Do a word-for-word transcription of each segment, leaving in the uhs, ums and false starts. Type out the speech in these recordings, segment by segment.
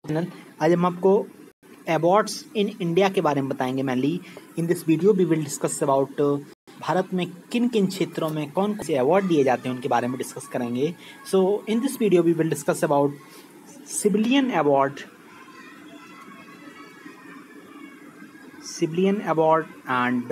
आज हम आपको अवार्ड्स इन इंडिया के बारे में बताएंगे। Mainly in this video we will discuss about Bharat में किन किन क्षेत्रों में कौन से अवार्ड दिए जाते हैं उनके बारे में डिस्कस करेंगे। So in this video we will discuss about civilian award civilian award and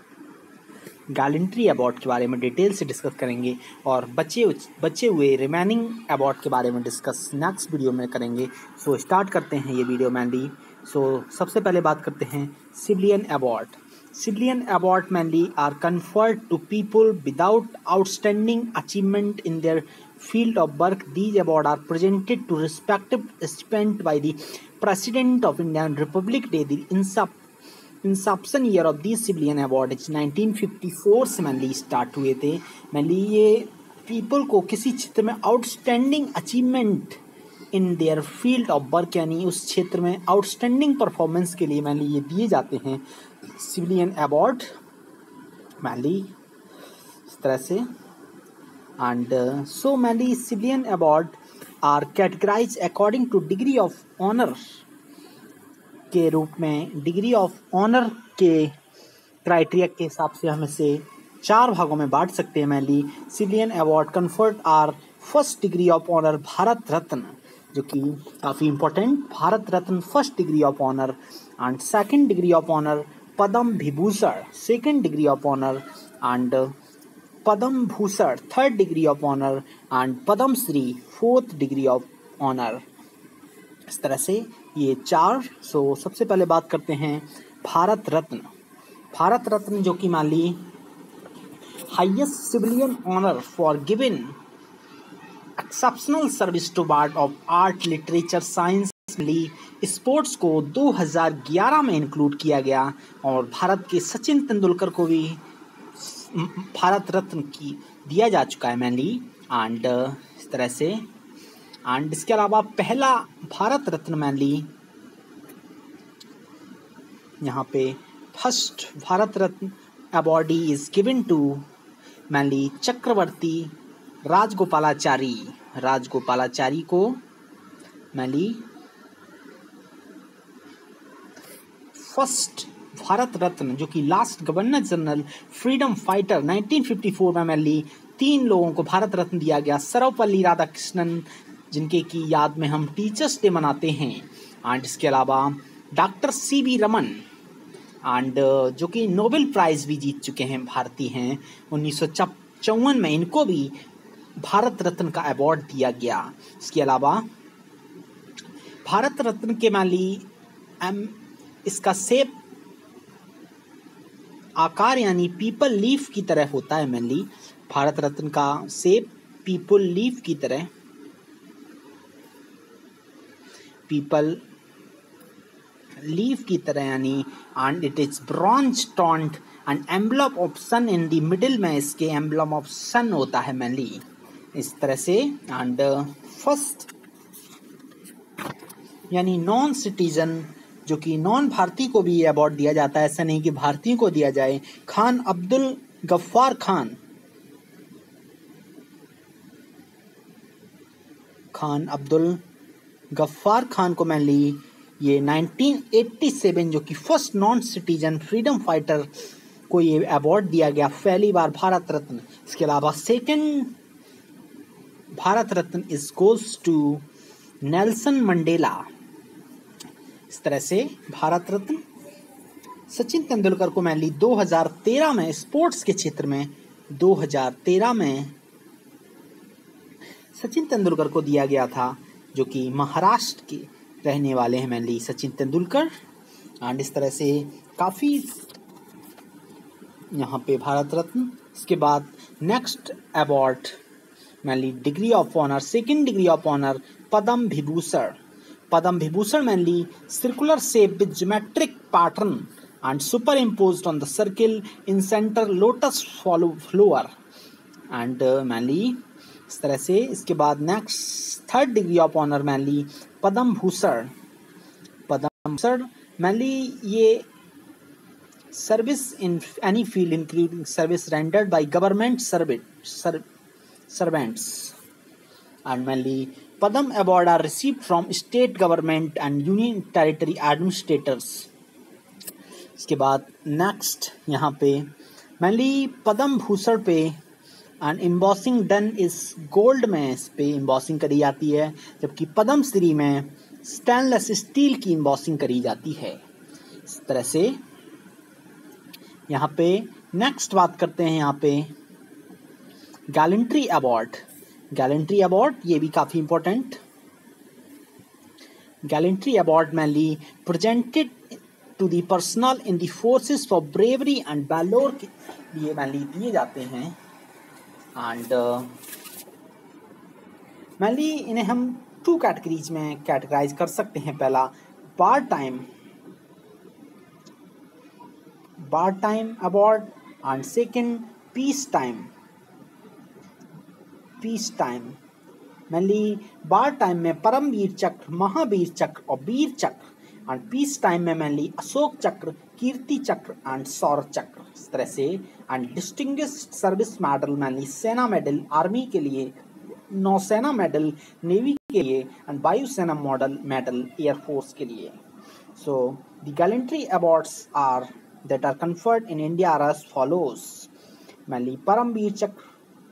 gallantry award के बारे में डिटेल से डिस्कस करेंगे और बचे बचे हुए रिमेनिंग अवार्ड के बारे में डिस्कस नेक्स्ट वीडियो में करेंगे। सो so, स्टार्ट करते हैं ये वीडियो मैनली। सो so, सबसे पहले बात करते हैं civilian award. Civilian award mainly are conferred to people without outstanding achievement in their field of work. These awards are presented to respective recipients by the President of Indian Republic Day. The insub inception year of the civilian award nineteen fifty four से mainly start हुए थे। Mainly ये people को किसी क्षेत्र में outstanding achievement in their field of work यानी उस क्षेत्र में आउटस्टैंडिंग परफॉर्मेंस के लिए मैनली ये दिए जाते हैं सिविलियन अवार्ड मैनली इस तरह से। And so mainly civilian award are categorize according to degree of honour के रूप में। डिग्री ऑफ ऑनर के क्राइटेरिया के हिसाब से हम इसे चार भागों में बांट सकते हैं। Mainly civilian award conferred are first degree of honour Bharat Ratna, जो कि काफ़ी important, Bharat Ratna first degree of honour. And second degree of honour Padma Vibhushan, second degree of honour. And Padma Bhushan third degree of honour. And Padma Shri fourth degree of honour. इस तरह से ये चार। सो सबसे पहले बात करते हैं भारत रत्न। भारत रत्न जो कि मान ली highest civilian honour for given exceptional service to part of art literature science ली स्पोर्ट्स को दो हज़ार ग्यारह में इंक्लूड किया गया और भारत के सचिन तेंदुलकर को भी भारत रत्न की दिया जा चुका है मैनली। एंड इस तरह से एंड इसके अलावा पहला भारत रत्न मैनली यहाँ पे first Bharat Ratna awardee is given to mainly Chakravarti Rajagopalachari. Rajagopalachari को मैनली फर्स्ट भारत रत्न जो कि last governor general freedom fighter nineteen fifty four में मैनली तीन लोगों को भारत रत्न दिया गया। सर्वपल्ली राधाकृष्णन जिनके की याद में हम टीचर्स डे मनाते हैं। एंड इसके अलावा doctor C V Raman and जो कि नोबेल प्राइज़ भी जीत चुके हैं, भारतीय हैं। उन्नीस सौ चौवन में इनको भी भारत रत्न का अवार्ड दिया गया। इसके अलावा भारत रत्न के माली एम इसका शेप आकार यानी पीपल लीफ की तरह होता है। मैनली भारत रत्न का शेप पीपल लीफ की तरह पीपल लीफ की तरह यानी and it is bronze toned and emblem of sun in the middle में इसके एम्बलम ऑफ सन होता है मैनली इस तरह से। एंड फर्स्ट यानी नॉन सिटीजन जो कि नॉन भारतीय को भी ये अवार्ड दिया जाता है, ऐसा नहीं कि भारतीय को दिया जाए। खान अब्दुल गफ्फार खान खान अब्दुल गफ्फार खान को मैनली ये नाइनटीन एटी सेवन जो कि first non citizen freedom fighter को ये अवार्ड दिया गया पहली बार भारत रत्न। इसके अलावा second Bharat Ratna is goes to Nelson Mandela. इस तरह से भारत रत्न सचिन तेंदुलकर को मैनली दो हज़ार तेरह में स्पोर्ट्स के क्षेत्र में दो हज़ार तेरह में सचिन तेंदुलकर को दिया गया था, जो कि महाराष्ट्र के रहने वाले हैं मैनली सचिन तेंदुलकर। एंड इस तरह से काफ़ी यहाँ पे भारत रत्न। इसके बाद next award mainly degree of honour second degree of honour Padma Vibhushan. Padma Vibhushan mainly circular shape with geometric pattern and superimposed on the circle in centre lotus flower and mainly इस तरह से। इसके बाद next third degree of honour mainly Padma Bhushan. Padma Bhushan mainly ये service in any field including service rendered by government servants and mainly Padam award are received from state government and union territory administrators. इसके बाद next यहाँ पे mainly Padma Bhushan पे and embossing done इस gold में इस पे एम्बॉसिंग करी जाती है, जबकि पद्म श्री में स्टेनलेस स्टील की एम्बॉसिंग करी जाती है। इस तरह से यहाँ पे नेक्स्ट बात करते हैं यहाँ पे गैलेंट्री अवार्ड। गैलेंट्री अवार्ड ये भी काफ़ी important. Gallantry award mainly presented to the personal in the forces for bravery and valour के लिए मैनली दिए जाते हैं। एंड मैनली इन्हें हम टू कैटेगरीज में कैटेगराइज कर सकते हैं। पहला war time war time award and second peace time peace time. Mainly war time में परमवीर चक्र, महावीर चक्र और Vir Chakra, and peace time में मैनली अशोक चक्र, कीर्ति चक्र एंड सौर चक्र। इस तरह से and distinguished service medal mainly Sena medal army के लिए, नौसेना मेडल नेवी के लिए एंड वायुसेना मॉडल मेडल एयरफोर्स के लिए। So the gallantry awards are that are conferred in India are as follows. Mainly Paramvir Chakra,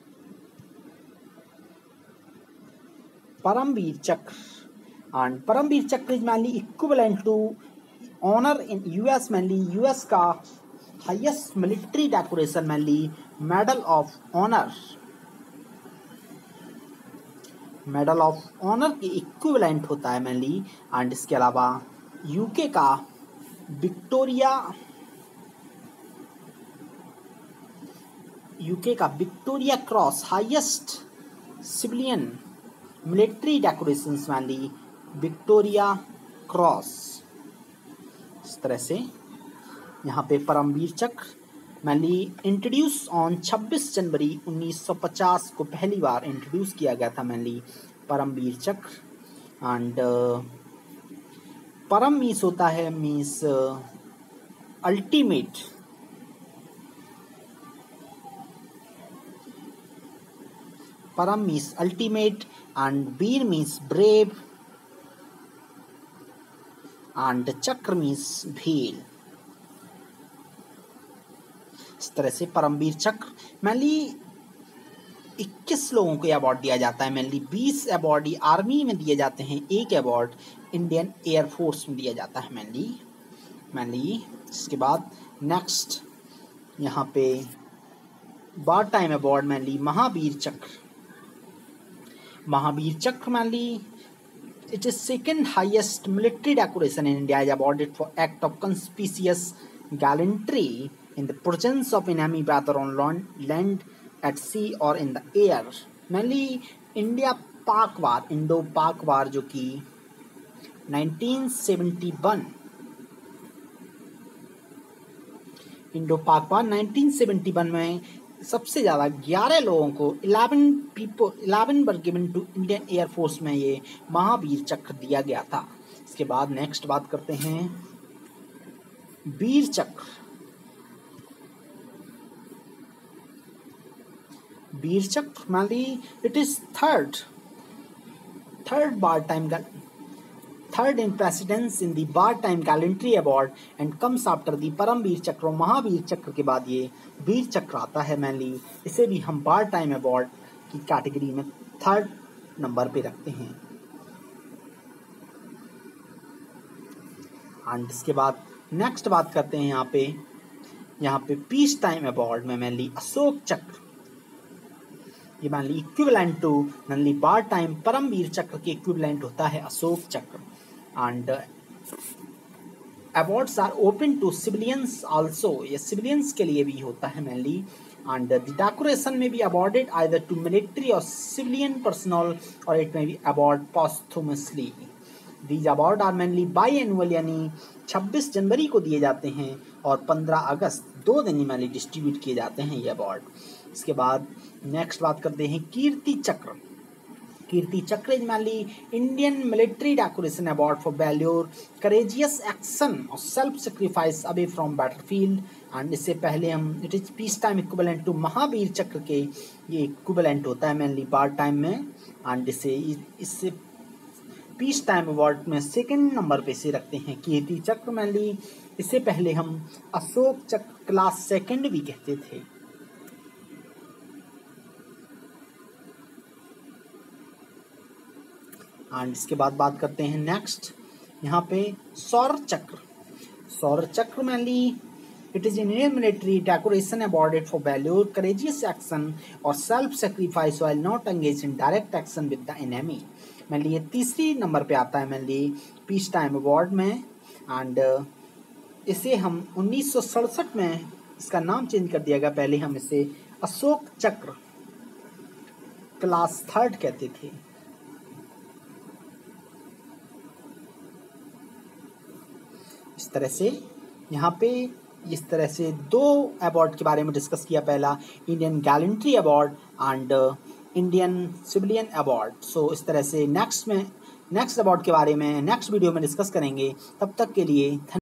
Paramvir Chakra and Paramvir Chakra is mainly equivalent to honour in US. Mainly US का highest military decoration mainly medal of honour, medal of honour के equivalent होता है mainly. And इसके अलावा UK का Victoria UK का Victoria cross highest civilian military decorations mainly Victoria cross. इस तरह से यहाँ पे परमवीर चक्र मैनली इंट्रोड्यूस ऑन छब्बीस जनवरी उन्नीस सौ पचास को पहली बार इंट्रोड्यूस किया गया था मैनली परमवीर चक्र। एंड परम मीन्स होता है means ultimate, Param means ultimate and veer means brave and Chakra means wheel. इस तरह से परमवीर चक्र मैनली इक्कीस लोगों को अवार्ड दिया जाता है। मैनली बीस अवार्ड आर्मी में दिए जाते हैं, एक अवार्ड इंडियन एयरफोर्स में दिया जाता है मैनली मैनली इसके बाद नेक्स्ट यहाँ पे war time award mainly Mahavir Chakra. Mahavir Chakra mainly it is second highest military decoration in India, is awarded for act of conspicuous gallantry in the presence of enemy whether on land, at sea or in the air। Mainly India Pak war, Indo पाक वार जो कि nineteen seventy one Indo पाक वार nineteen seventy one में सबसे ज़्यादा ग्यारह लोगों को eleven people eleven were given to Indian air force में ये महावीर चक्र दिया गया था। इसके बाद नेक्स्ट बात करते हैं वीर Chakra. Vir Chakra mainly it is third third war time third in precedence in the wartime gallantry award and comes after the Paramvir Chakra. Mahavir Chakra के बाद ये वीर चक्र आता है मैनली, इसे भी हम वार टाइम अवार्ड की कैटेगरी में थर्ड नंबर पे रखते हैं। एंड इसके बाद नेक्स्ट बात करते हैं यहाँ पे यहाँ पे पीस टाइम अवार्ड में मैनली अशोक चक्र, ये mainly equivalent to mainly war time Paramvir Chakra के इक्विवेलेंट होता है Ashok Chakra. And awards are open to civilians also, ये सिविलियंस के लिए भी होता है mainly. And the decoration may be awarded either to military और सिविलियन पर्सनल और it may be award posthumously. These award are mainly by annual, यानी छब्बीस जनवरी को दिए जाते हैं और पंद्रह अगस्त दो दिन मैनली डिस्ट्रीब्यूट किए जाते हैं ये अवार्ड। इसके बाद नेक्स्ट बात करते हैं कीर्ति Chakra. Kirti Chakra is mainly Indian military decoration award for valour courageous action और self sacrifice away from battlefield. And इससे पहले हम it is peace time equivalent to Mahavir Chakra के ये इक्विवेलेंट होता है मेनली वार टाइम में। एंड इससे इससे पीस टाइम अवार्ड में सेकंड नंबर पे से रखते हैं कीर्ति चक्र मेनली। इससे पहले हम अशोक चक्र क्लास सेकंड भी कहते थे। एंड इसके बाद बात करते हैं नेक्स्ट यहाँ पे सौर Chakra. Shaurya Chakra mainly it is Indian military decoration awarded for valour courageous action और self sacrifice while not engage in direct action with the enemy. Mainly ये तीसरी नंबर पे आता है मेनली पीस टाइम अवार्ड में। एंड इसे हम उन्नीस सौ सड़सठ में इसका नाम चेंज कर दिया गया। पहले हम इसे अशोक चक्र क्लास थर्ड कहते थे। इस तरह से यहाँ पे इस तरह से दो अवार्ड के बारे में डिस्कस किया। पहला Indian gallantry award and Indian civilian award. So इस तरह से नेक्स्ट में नेक्स्ट अवार्ड के बारे में नेक्स्ट वीडियो में डिस्कस करेंगे। तब तक के लिए